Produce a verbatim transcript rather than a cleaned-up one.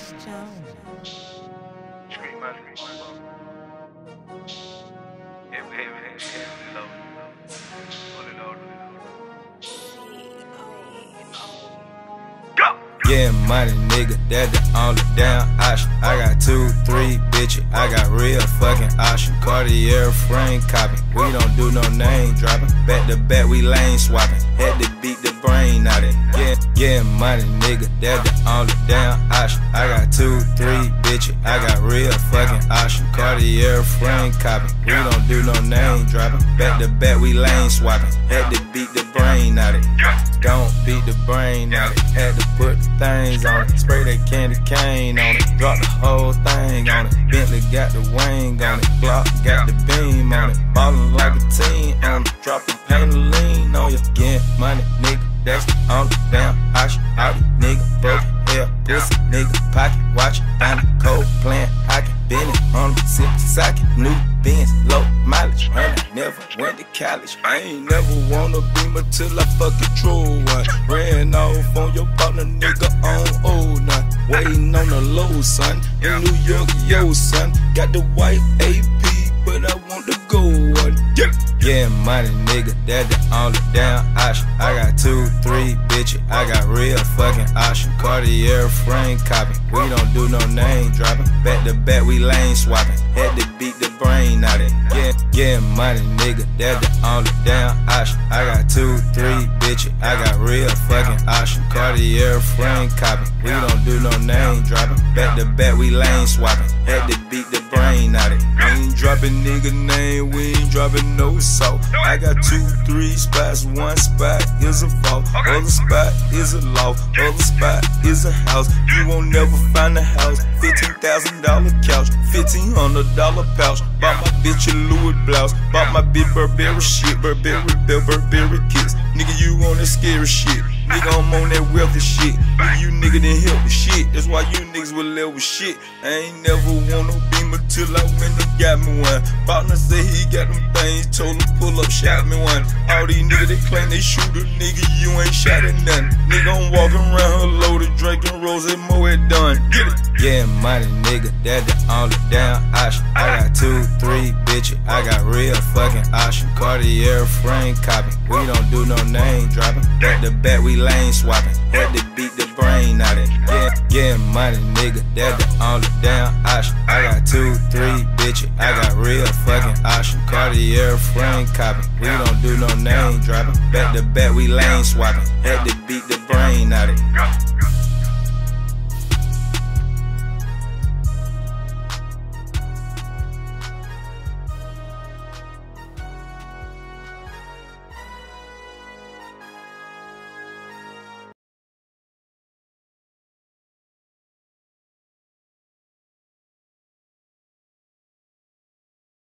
Chris Jones. Street money, heavy, heavy, heavy, low, fully loaded. Go! Yeah, money, nigga, that the only damn option. I got two, three bitches, I got real fucking option. Cartier frame copping, we don't do no name dropping. Back to back, we lane swapping. Had to beat the brain out of it. Yeah, yeah, money, nigga, that the only damn option. I got two, three bitches, I got real fucking option. Cartier frame copping, we don't do no name dropping. Back to back, we lane swapping. Had to beat the brain out of it. Don't beat the brain out of it. Had to put things on it. Spray that candy cane on it. Drop the whole thing on it. Bentley got the wing on it. Glock got the beam on it. Ballin' like a team on it. Dropping pain and lean on you. Getting money, nigga. That's the only damn option. All these niggas broke hell. Pussy nigga pocket. Watch down the cold playing hockey. Benny on the sip socket. New Benz, low mileage. And I never went to college. I ain't never wanna beamer till I fucking true one. Ran off on your partner, nigga, on old nine. Waiting on the low, son. In New York, yo, son. Got the white A P, but I want the gold one. Yeah, yeah, money, nigga, that the only damn option. I got two, three bitches, I got real fucking option. Cartier frame copy, we don't do no name dropping. Back to back, we lane swapping. Had to beat the brain out of it. Yeah, yeah, money, nigga, that the only damn option. I got two, three bitches, I got real fucking option. Cartier frame copy, we don't do no name dropping. Back to back, we lane swapping. Had to beat the brain out of it. We ain't dropping nigga name, we ain't dropping no salt. I got two, three spots, one spot is a vault, other spot is a loft, other spot is a house. You won't never find a house. Fifteen thousand dollar couch, fifteen hundred dollar pouch. Bought my bitch a Louis blouse, bought my bitch Burberry shit, Burberry belt, Burberry kicks. Nigga, you on that scary shit. Nigga, I'm on that wealthy shit. Nigga, you nigga didn't help with shit. That's why you niggas will live with shit. I ain't never want no beamer till I went and got me one. Partner say he got them things, told him pull up, shot me one. All these niggas they claim they shoot a nigga, you ain't shot at nothing. Nigga, I'm walking around her loaded, drinking rose and Mo it done. Get it? Yeah, money, nigga, that the only damn option. I got two, three bitches, I got real fucking option. Cartier frame copy, we don't do no name dropping. Back to back, we lane swapping. Had to beat the brain out of it. Yeah, yeah, money, nigga, that the only damn option. I got two, three bitches, I got real fucking option. Cartier frame copy, we don't do no name dropping. Back to back, we lane swapping. Had to beat the brain out of it.